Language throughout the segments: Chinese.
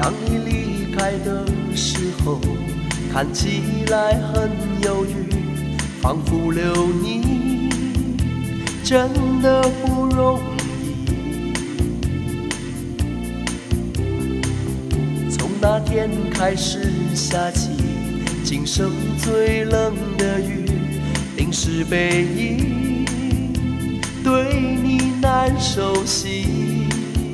当你离开的时候，看起来很忧郁，仿佛留你真的不容易。从那天开始下起今生最冷的雨，淋湿背影，对你难熟悉，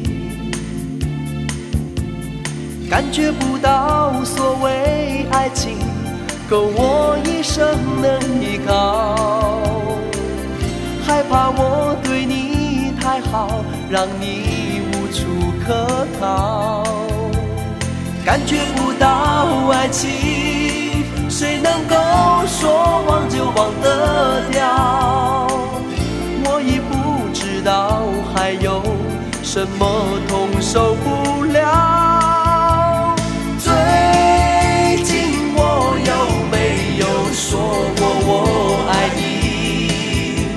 感觉不到所谓爱情够我一生能依靠，害怕我对你太好，让你无处可逃。感觉不到爱情，谁能够说忘就忘得掉？我已不知道还有什么痛受不了。最近我有没有说过我爱你？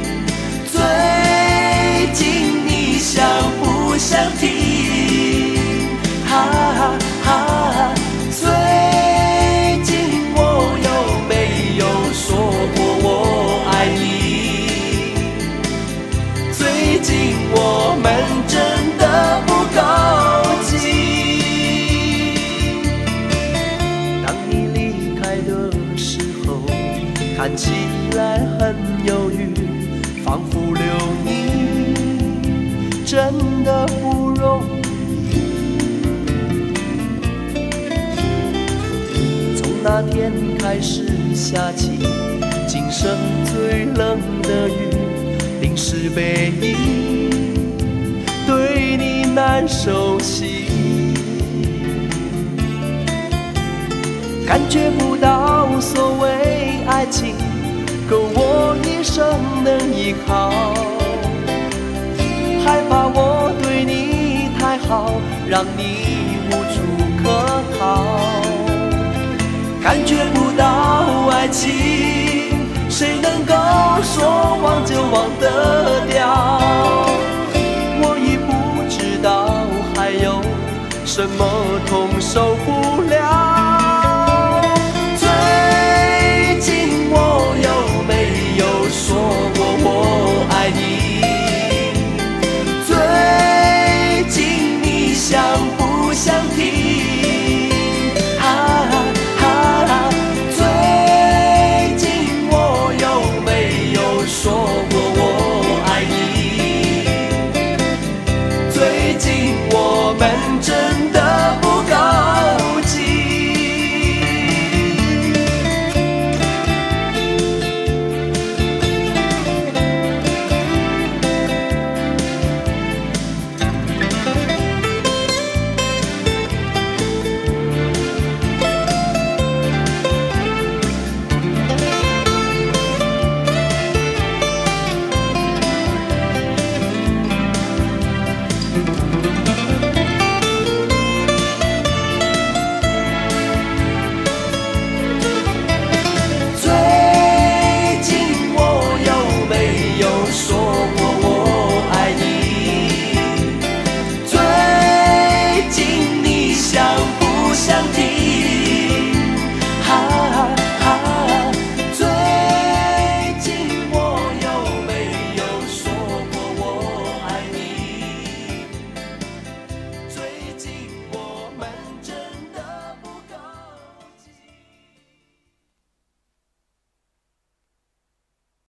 最近你想不想听？哈哈，最近我有没有说过我爱你？最近我们真的不够近。当你离开的时候，看起来很忧郁，仿佛留你真的不容易。那天开始下起今生最冷的雨，淋湿背影，对你难熟悉，感觉不到所谓爱情够我一生能依靠，害怕我对你太好，让你无处可逃。感觉不到爱情，谁能够说忘就忘得掉？我已不知道还有什么痛受不